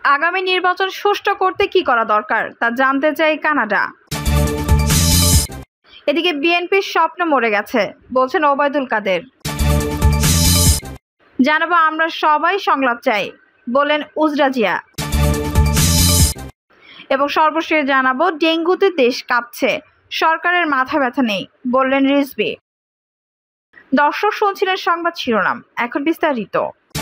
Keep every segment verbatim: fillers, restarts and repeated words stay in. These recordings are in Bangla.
আগামী নির্বাচন সুষ্ঠু করতে কি করা দরকার তা জানতে চাই কানাডা। এদিকে বিএনপির স্বপ্ন মরে গেছে বলছেন ওবায়দুল কাদের। জানাবো আমরা সবাই সংলাপ চাই বলেন উজরা জিয়া। এবং সর্বশেষ জানাবো ডেঙ্গুতে দেশ কাঁপছে, সরকারের মাথা ব্যথা নেই বললেন রিজভী। দর্শক শুনছিলেন সংবাদ শিরোনাম, এখন বিস্তারিত।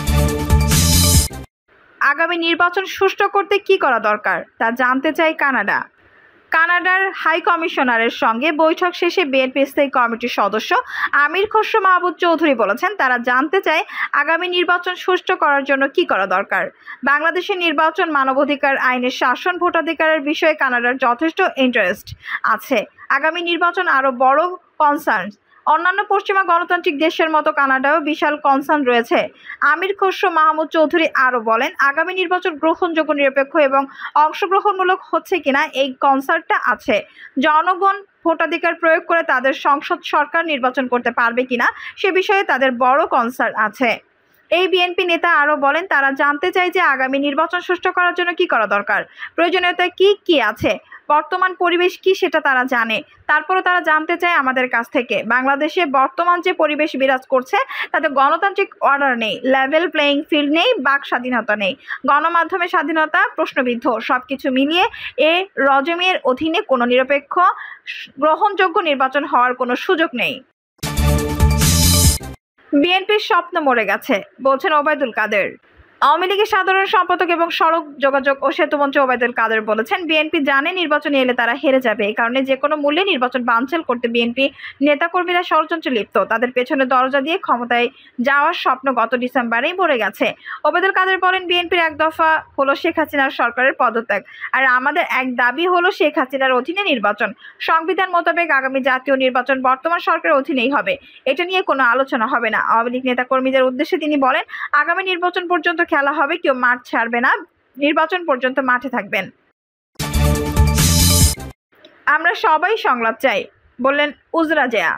আগামী নির্বাচন সুষ্ঠু করতে কি করা দরকার তা জানতে চাই কানাডা। কানাডার হাই কমিশনারের সঙ্গে বৈঠক শেষে বিএনপি স্থায়ী কমিটির সদস্য আমির খসরু মাহমুদ চৌধুরী বলেছেন, তারা জানতে চায় আগামী নির্বাচন সুষ্ঠু করার জন্য কি করা দরকার। বাংলাদেশের নির্বাচন মানবাধিকার আইনের শাসন ভোটাধিকারের বিষয়ে কানাডার যথেষ্ট ইন্টারেস্ট আছে। আগামী নির্বাচন আরও বড় কনসার্ন। অন্যান্য পশ্চিমা গণতান্ত্রিক দেশের মতো কানাডায়ও বিশাল কনসার্ন রয়েছে। আমির খসরু মাহমুদ চৌধুরী আরও বলেন, আগামী নির্বাচন গ্রহণযোগ্য, নিরপেক্ষ এবং অংশগ্রহণমূলক হচ্ছে কিনা এই কনসার্নটা আছে। জনগণ ভোটাধিকার প্রয়োগ করে তাদের সংসদ সরকার নির্বাচন করতে পারবে কিনা সে বিষয়ে তাদের বড় কনসার্ন আছে। এই বিএনপি নেতা আরও বলেন, তারা জানতে চায় যে আগামী নির্বাচন সুষ্ঠু করার জন্য কি করা দরকার, প্রয়োজনীয়তা কি কি আছে, বর্তমান পরিবেশ কি সেটা তারা জানে। তারপরও তারা জানতে চায় আমাদের কাছ থেকে, বাংলাদেশে বর্তমান যে পরিবেশ বিরাজ করছে তাতে গণতান্ত্রিক অর্ডার নেই, লেভেল প্লেয়িং ফিল্ড নেই, বাক স্বাধীনতা নেই, গণমাধ্যমের স্বাধীনতা প্রশ্নবিদ্ধ। সব কিছু মিলিয়ে এ রজমের অধীনে কোনো নিরপেক্ষ গ্রহণযোগ্য নির্বাচন হওয়ার কোনো সুযোগ নেই। বিএনপির স্বপ্ন মরে গেছে বলছেন ওবায়দুল কাদের। আওয়ামী লীগের সাধারণ সম্পাদক এবং সড়ক যোগাযোগ ও সেতুমন্ত্রী ওবায়দুল কাদের বলেছেন, বিএনপি জানে নির্বাচনে এলে তারা হেরে যাবে, এই কারণে যে কোনো মূল্যে নির্বাচন বানচাল করতে বিএনপি নেতাকর্মীরা ষড়যন্ত্রে লিপ্ত। তাদের পেছনে দরজা দিয়ে ক্ষমতায় যাওয়ার স্বপ্ন গত ডিসেম্বরেই মরে গেছে। ওবায়দুল কাদের বলেন, বিএনপির এক দফা হলো শেখ হাসিনার সরকারের পদত্যাগ, আর আমাদের এক দাবি হলো শেখ হাসিনার অধীনে নির্বাচন। সংবিধান মোতাবেক আগামী জাতীয় নির্বাচন বর্তমান সরকারের অধীনেই হবে, এটা নিয়ে কোনো আলোচনা হবে না। আওয়ামী লীগ নেতাকর্মীদের উদ্দেশ্যে তিনি বলেন, আগামী নির্বাচন পর্যন্ত খেলা হবে, কেউ মাঠ ছাড়বে না, নির্বাচন পর্যন্ত মাঠে থাকবেন। আমরা সবাই সংলাপ চাই বললেন উজরা জিয়া।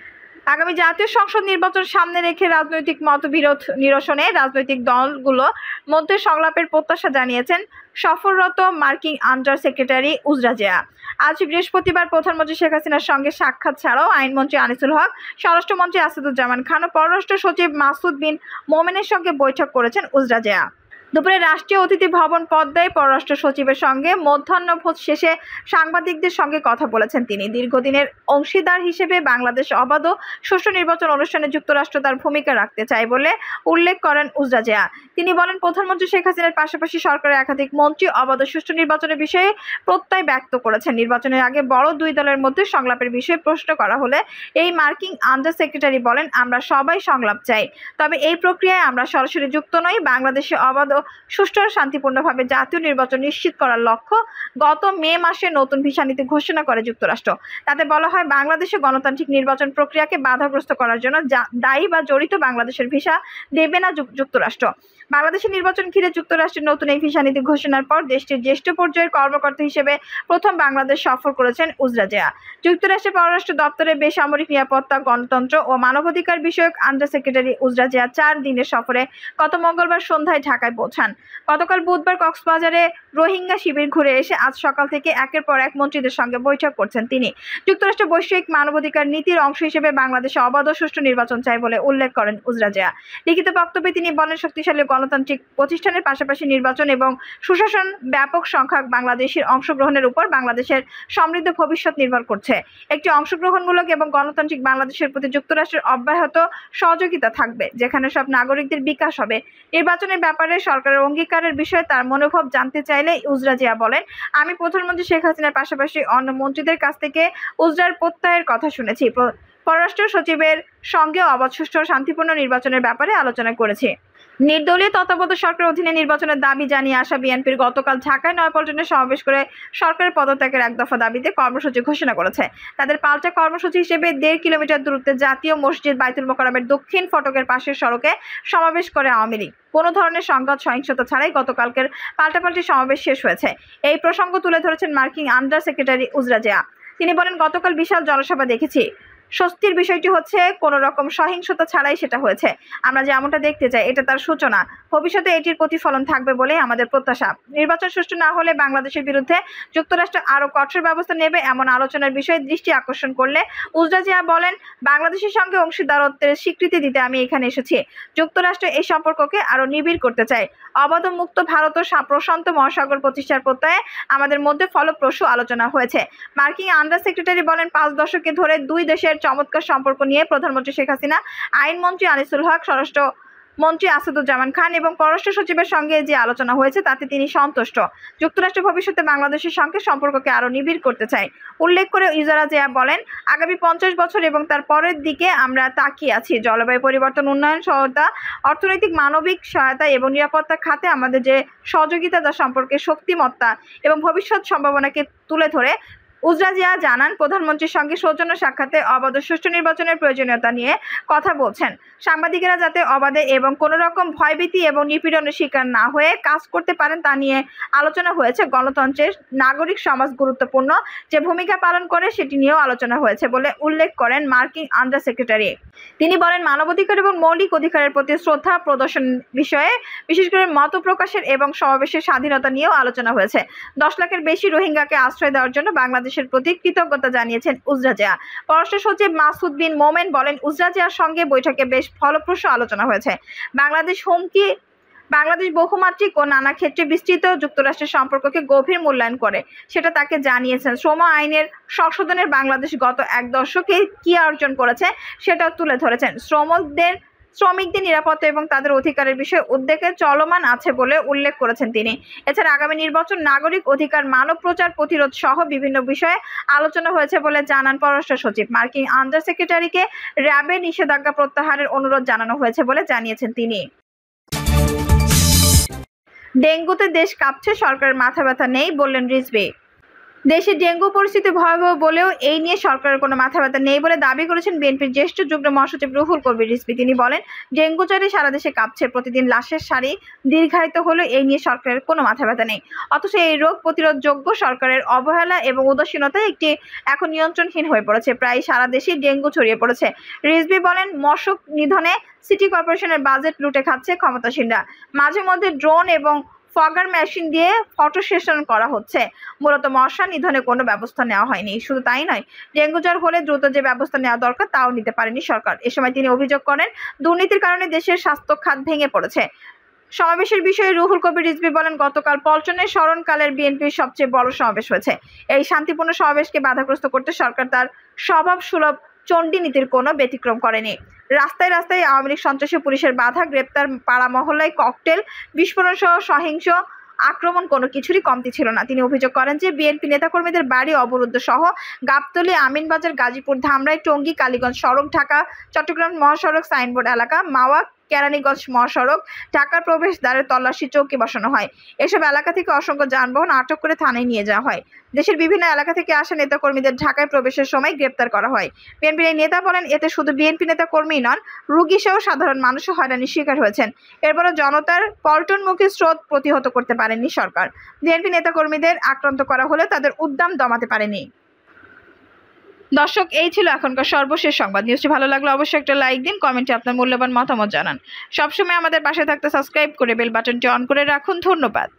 আগামী জাতীয় সংসদ নির্বাচন সামনে রেখে রাজনৈতিক মতবিরোধ নিরসনে রাজনৈতিক দলগুলোর মধ্যে সংলাপের প্রত্যাশা জানিয়েছেন সফররত মার্কিন আন্ডার সেক্রেটারি উজরা জিয়া। আজ বৃহস্পতিবার প্রধানমন্ত্রী শেখ হাসিনার সঙ্গে সাক্ষাৎ ছাড়াও আইনমন্ত্রী আনিসুল হক, স্বরাষ্ট্রমন্ত্রী আসাদুজ্জামান খান ও পররাষ্ট্র সচিব মাসুদ বিন মোমেনের সঙ্গে বৈঠক করেছেন উজরা জিয়া। দুপুরে রাষ্ট্রীয় অতিথি ভবন পদ্মায় পররাষ্ট্র সচিবের সঙ্গে মধ্যাহ্নভোজ শেষে সাংবাদিকদের সঙ্গে কথা বলেছেন তিনি। দীর্ঘদিনের অংশীদার হিসেবে বাংলাদেশ অবাধ ও সুষ্ঠু নির্বাচন অনুষ্ঠানে যুক্তরাষ্ট্র তার ভূমিকা রাখতে চায় বলে উল্লেখ করেন উজরা জিয়া। তিনি বলেন, প্রধানমন্ত্রী শেখ হাসিনার পাশাপাশি সরকারের একাধিক মন্ত্রী অবাধ ও সুষ্ঠু নির্বাচনের বিষয়ে প্রত্যয় ব্যক্ত করেছেন। নির্বাচনের আগে বড় দুই দলের মধ্যে সংলাপের বিষয়ে প্রশ্ন করা হলে এই মার্কিন আন্ডার সেক্রেটারি বলেন, আমরা সবাই সংলাপ চাই, তবে এই প্রক্রিয়ায় আমরা সরাসরি যুক্ত নই। বাংলাদেশে অবাধ সুষ্ঠু ও শান্তিপূর্ণভাবে জাতীয় নির্বাচন নিশ্চিত করার লক্ষ্য গত মে মাসে নতুন ভিসা নীতি ঘোষণা করে যুক্তরাষ্ট্র। তাতে বলা হয়, বাংলাদেশে গণতান্ত্রিক নির্বাচন প্রক্রিয়াকে বাধাগ্রস্ত করার জন্য দায়ী বা জড়িত বাংলাদেশের ভিসা দেবে না যুক্তরাষ্ট্র। বাংলাদেশের নির্বাচন ঘিরে যুক্তরাষ্ট্রের নতুন এই ভিসা নীতি ঘোষণার পর দেশটির জ্যেষ্ঠ পর্যায়ের কর্মকর্তা হিসেবে প্রথম বাংলাদেশ সফর করেছেন উজরা জিয়া। যুক্তরাষ্ট্রের পররাষ্ট্র দপ্তরে বেসামরিক নিরাপত্তা, গণতন্ত্র ও মানবাধিকার বিষয়ক আন্ডার সেক্রেটারি উজরা জিয়া চার দিনের সফরে গত মঙ্গলবার সন্ধ্যায় ঢাকায় পৌঁছান। গতকাল বুধবার কক্সবাজারে রোহিঙ্গা শিবির ঘুরে এসে আজ সকাল থেকে একের পর এক মন্ত্রীদের সঙ্গে বৈঠক করছেন তিনি। যুক্তরাষ্ট্র বৈশ্বিক মানবাধিকার নীতির অংশ হিসেবে বাংলাদেশে অবাধ ও সুষ্ঠু নির্বাচন চাই বলে উল্লেখ করেন উজরা জিয়া। লিখিত বক্তব্যে তিনি বলেন, শক্তিশালী গণতান্ত্রিক প্রতিষ্ঠানের পাশাপাশি নির্বাচন এবং সুশাসন ব্যাপক সংখ্যক বাংলাদেশের অংশগ্রহণের উপর বাংলাদেশের সমৃদ্ধ ভবিষ্যৎ নির্ভর করছে। একটি অংশগ্রহণমূলক এবং গণতান্ত্রিক বাংলাদেশের প্রতি যুক্তরাষ্ট্রের অব্যাহত সহযোগিতা থাকবে, যেখানে সব নাগরিকদের বিকাশ হবে। নির্বাচনের ব্যাপারে সরকারের অঙ্গীকারের বিষয়ে তার মনোভাব জানতে চাইলে উজরা জিয়া বলেন, আমি প্রধানমন্ত্রী শেখ হাসিনার পাশাপাশি অন্য মন্ত্রীদের কাছ থেকে উজরার প্রত্যয়ের কথা শুনেছি। পররাষ্ট্র সচিবের সঙ্গে অবাধ, সুষ্ঠু ও শান্তিপূর্ণ নির্বাচনের ব্যাপারে আলোচনা করেছি। নির্দলীয় তত্ত্বাবধায়ক সরকারের অধীনে নির্বাচনের দাবি জানিয়ে আসা বিএনপির গতকাল ঢাকায় নয়াপল্টনে সমাবেশ করে সরকারের পদত্যাগের এক দফা দাবিতে কর্মসূচি ঘোষণা করেছে। তাদের পাল্টা কর্মসূচি হিসেবে দেড় কিলোমিটার দূরত্বে জাতীয় মসজিদ বাইতুল মোকাররমের দক্ষিণ ফটকের পাশের সড়কে সমাবেশ করে আওয়ামী লীগ। কোনো ধরনের সংঘাত সহিংসতা ছাড়াই গতকালকের পাল্টাপাল্টি সমাবেশ শেষ হয়েছে। এই প্রসঙ্গ তুলে ধরেছেন মার্কিন আন্ডার সেক্রেটারি উজরা জিয়া। তিনি বলেন, গতকাল বিশাল জনসভা দেখেছি, স্বস্তির বিষয়টি হচ্ছে কোনো রকম সহিংসতা ছাড়াই সেটা হয়েছে। আমরা যেমনটা দেখতে চাই এটা তার সূচনা। ভবিষ্যতে এটির প্রতিফলন থাকবে বলেই আমাদের প্রত্যাশা। নির্বাচন সুষ্ঠু না হলে বাংলাদেশের বিরুদ্ধে যুক্তরাষ্ট্র আরও কঠোর ব্যবস্থা নেবে এমন আলোচনার বিষয়ে দৃষ্টি আকর্ষণ করলে উজরা জিয়া বলেন, বাংলাদেশের সঙ্গে অংশীদারত্বের স্বীকৃতি দিতে আমি এখানে এসেছি। যুক্তরাষ্ট্র এই সম্পর্ককে আরও নিবিড় করতে চায়। অবাধ মুক্ত ভারত ও প্রশান্ত মহাসাগর প্রতিষ্ঠার প্রত্যয়ে আমাদের মধ্যে ফলপ্রসূ আলোচনা হয়েছে। মার্কিন আন্ডার সেক্রেটারি বলেন, পাঁচ দশকে ধরে দুই দেশের চমৎকার সম্পর্ক নিয়ে প্রধানমন্ত্রী শেখ হাসিনা, আইনমন্ত্রী আনিসুল হক, স্বরাষ্ট্র মন্ত্রী আসাদুজ্জামান খান এবং পররাষ্ট্র সচিবের সঙ্গে যে আলোচনা হয়েছে তাতে তিনি সন্তুষ্ট। যুক্তরাষ্ট্র ভবিষ্যতে বাংলাদেশের সঙ্গে সম্পর্ককে আরও নিবিড় করতে চায়। উল্লেখ করে উজরা জিয়া বলেন, আগামী পঞ্চাশ বছর এবং তার পরের দিকে আমরা তাকিয়ে আছি। জলবায়ু পরিবর্তন, উন্নয়ন সহায়তা, অর্থনৈতিক মানবিক সহায়তা এবং নিরাপত্তা খাতে আমাদের যে সহযোগিতা তা সম্পর্কে শক্তিমত্তা এবং ভবিষ্যৎ সম্ভাবনাকে তুলে ধরে উজরা জিয়া জানান, প্রধানমন্ত্রীর সঙ্গে সৌজন্য সাক্ষাতে অবাধ সুষ্ঠু নির্বাচনের প্রয়োজনীয়তা নিয়ে কথা বলছেন। সাংবাদিকেরা যাতে অবাধে এবং কোনো রকম ভয়ভীতি এবং নিপীড়নের শিকার না হয়ে কাজ করতে পারেন তা নিয়ে আলোচনা হয়েছে। গণতন্ত্রের নাগরিক সমাজ গুরুত্বপূর্ণ যে ভূমিকা পালন করে সেটি নিয়েও আলোচনা হয়েছে বলে উল্লেখ করেন মার্কিন আন্ডার সেক্রেটারি। তিনি বলেন, মানবাধিকার এবং মৌলিক অধিকারের প্রতি শ্রদ্ধা প্রদর্শন বিষয়ে বিশেষ করে মত প্রকাশের এবং সমাবেশের স্বাধীনতা নিয়েও আলোচনা হয়েছে। দশ লাখের বেশি রোহিঙ্গাকে আশ্রয় দেওয়ার জন্য বাংলাদেশের প্রতি কৃতজ্ঞতা জানিয়েছেন উজরা জিয়া। পররাষ্ট্র সচিব মাসুদ বিন মোমেন বলেন, উজরা জিয়ার সঙ্গে বৈঠকে বেশ ফলপ্রসূ আলোচনা হয়েছে। বাংলাদেশ হুমকি বাংলাদেশ বহুমাত্রিক ও নানা ক্ষেত্রে বিস্তৃত যুক্তরাষ্ট্রের সম্পর্ককে গভীর মূল্যায়ন করে সেটা তাকে জানিয়েছেন। শ্রম আইনের সংশোধনের বাংলাদেশ গত এক দশকে কি অর্জন করেছে সেটাও তুলে ধরেছেন। শ্রমিকদের শ্রমিকদের নিরাপত্তা এবং তাদের অধিকারের বিষয়ে উদ্বেগে চলমান আছে বলে উল্লেখ করেছেন তিনি। এছাড়া আগামী নির্বাচন, নাগরিক অধিকার, মানব প্রচার প্রতিরোধ সহ বিভিন্ন বিষয়ে আলোচনা হয়েছে বলে জানান পররাষ্ট্র সচিব। মার্কিন আন্ডার সেক্রেটারিকে র্যাবের নিষেধাজ্ঞা প্রত্যাহারের অনুরোধ জানানো হয়েছে বলে জানিয়েছেন তিনি। ডেঙ্গুতে দেশ কাঁপছে, সরকারের মাথা ব্যথা নেই বললেন রিজভী। দেশে ডেঙ্গু পরিস্থিতি ভয়াবহ বলেও এই নিয়ে সরকারের কোনো মাথা ব্যথা নেই বলে দাবি করেছেন বিএনপির জ্যেষ্ঠ যুগ্ম মহাসচিব রুহুল কবির রিজভী। তিনি বলেন, ডেঙ্গু জ্বরে সারা দেশে কাঁপছে, প্রতিদিন লাশের সারি দীর্ঘায়িত হলেও এই নিয়ে সরকারের কোনো মাথা ব্যথা নেই। অথচ এই রোগ প্রতিরোধযোগ্য সরকারের অবহেলা এবং উদাসীনতায় একটি এখন নিয়ন্ত্রণহীন হয়ে পড়েছে। প্রায় সারা দেশেই ডেঙ্গু ছড়িয়ে পড়েছে। রিজভী বলেন, মশক নিধনে সিটি কর্পোরেশনের বাজেট লুটে খাচ্ছে ক্ষমতাসীনরা। মাঝে মধ্যে ড্রোন এবং ফগার মেশিন দিয়ে ফটো সেশন করা হচ্ছে। মূলত মশা নিধনে কোনো ব্যবস্থা নেওয়া হয়নি। শুধু তাই নয়, ডেঙ্গু জ্বর হলে দ্রুত যে ব্যবস্থা নেওয়া দরকার তাও নিতে পারেনি সরকার। এ সময় তিনি অভিযোগ করেন, দুর্নীতির কারণে দেশের স্বাস্থ্য খাত ভেঙে পড়েছে। সমাবেশের বিষয়ে রুহুল কবির রিজভী বলেন, গতকাল পল্টনের স্মরণকালের বিএনপির সবচেয়ে বড় সমাবেশ হয়েছে। এই শান্তিপূর্ণ সমাবেশকে বাধাগ্রস্ত করতে সরকার তার স্বভাব সুলভ চণ্ডী নীতির কোনো ব্যতিক্রম করেনি। রাস্তায় রাস্তায় আওয়ামী লীগ সন্ত্রাসী পুলিশের বাধা, গ্রেপ্তার, পাড়া মহল্লায় ককটেল বিস্ফোরণ সহ সহিংস আক্রমণ কোনো কিছুরই কমতি ছিল না। তিনি অভিযোগ করেন যে বিএনপি নেতাকর্মীদের বাড়ি অবরুদ্ধ সহ গাবতলী, আমিনবাজার, গাজীপুর, ধামরাই, টঙ্গী, কালীগঞ্জ সড়ক, ঢাকা চট্টগ্রাম মহাসড়ক, সাইনবোর্ড এলাকা, মাওয়া, কেরানীগঞ্জ মহাসড়ক, ঢাকার প্রবেশদ্বারে তল্লাশি চৌকি বসানো হয়। এসব এলাকা থেকে অসংখ্য যানবাহন আটক করে থানায় নিয়ে যাওয়া হয়। দেশের বিভিন্ন এলাকা থেকে আসা নেতাকর্মীদের ঢাকায় প্রবেশের সময় গ্রেপ্তার করা হয়। বিএনপির এই নেতা বলেন, এতে শুধু বিএনপি নেতাকর্মীই নন, রোগী সহ সাধারণ মানুষও হয়রানির শিকার হয়েছেন। এরপরও জনতার পল্টনমুখী স্রোত প্রতিহত করতে পারেননি সরকার। বিএনপি নেতাকর্মীদের আক্রান্ত করা হলে তাদের উদ্যম দমাতে পারেনি। দর্শক, এই ছিল এখনকার সর্বশেষ সংবাদ। নিউজটি ভালো লাগলে অবশ্যই একটা লাইক দিন, কমেন্টে আপনার মূল্যবান মতামত জানান। সবসময় আমাদের পাশে থাকতে সাবস্ক্রাইব করে বেল বাটনটি অন করে রাখুন। ধন্যবাদ।